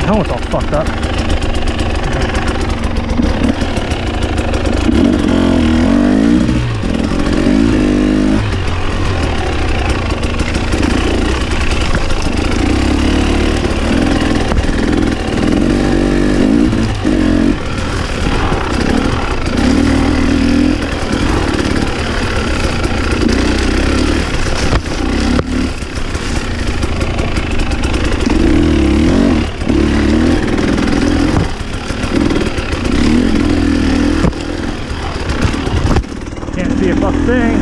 helmet's all fucked up. See a fuck thing.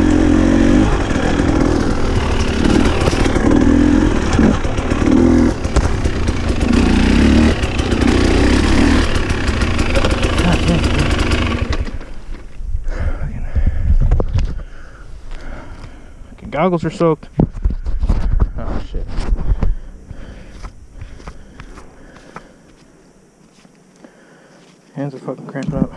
God damn. Fucking goggles are soaked. Oh shit. Hands are fucking cramping up.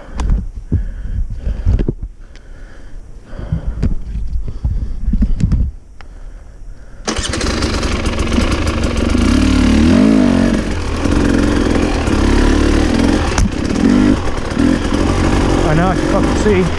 Now I can fucking see.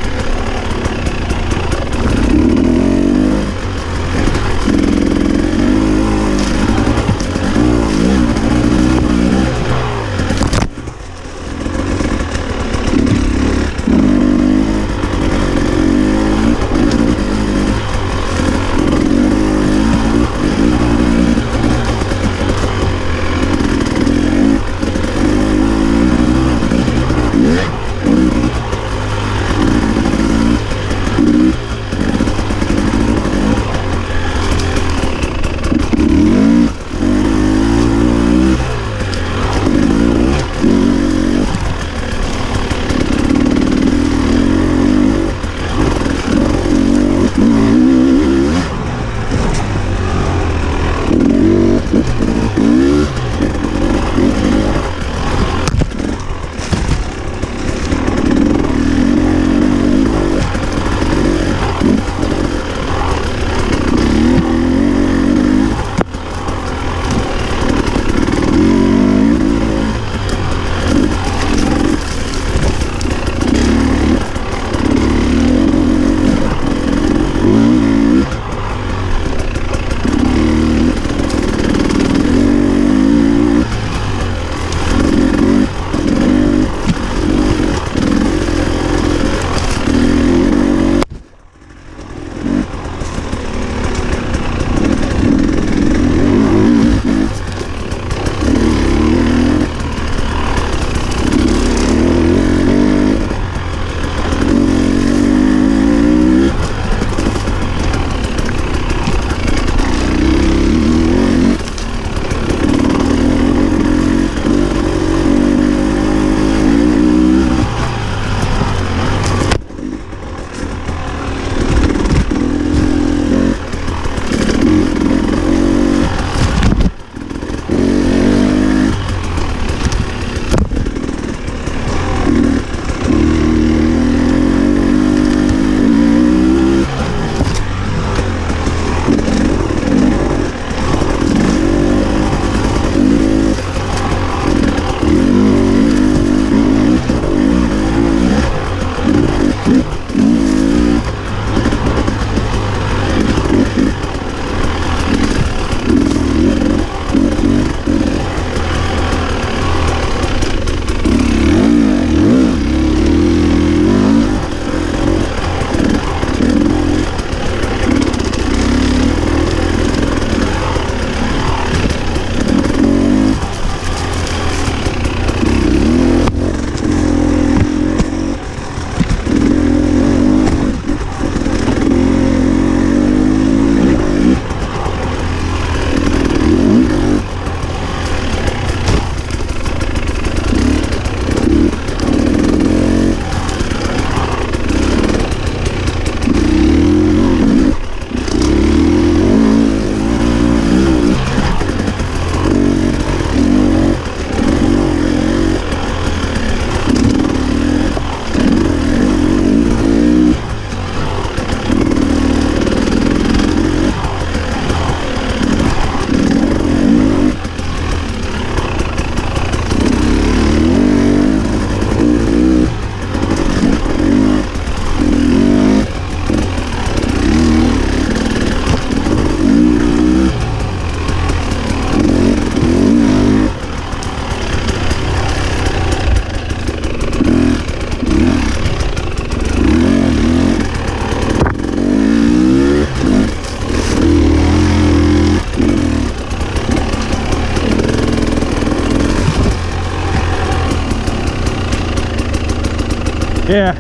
Yeah.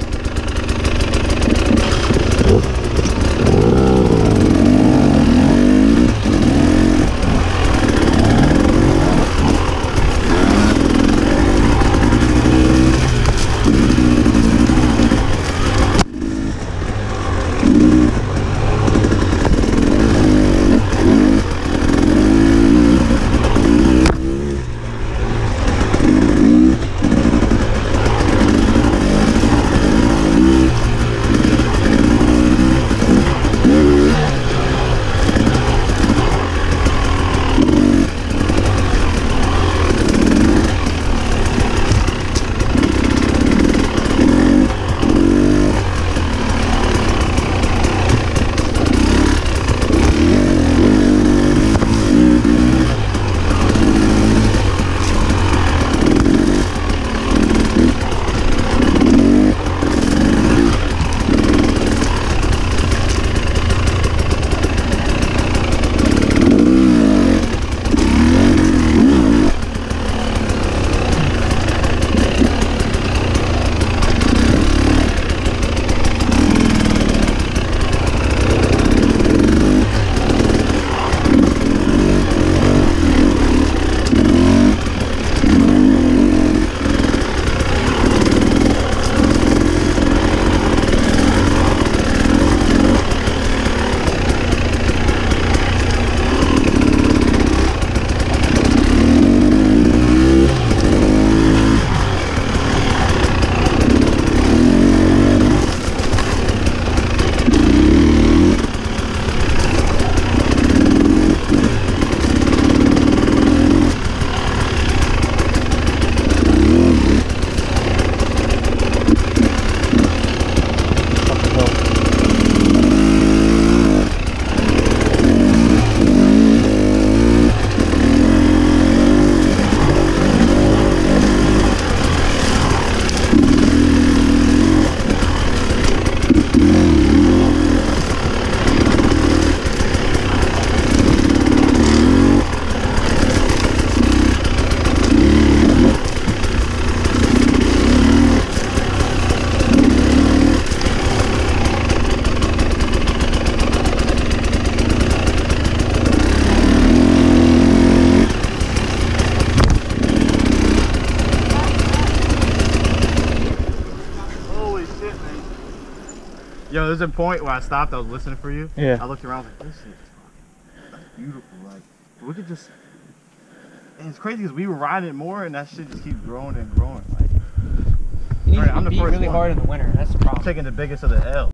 Yo, there's a point where I stopped, I was listening for you. Yeah. I looked around, I was like, this shit is beautiful. Like, we could just, and it's crazy because we were riding it more and that shit just keeps growing and growing. Like, You need I'm to the beat first really one. hard in the winter. That's the problem. I'm taking the biggest of the L.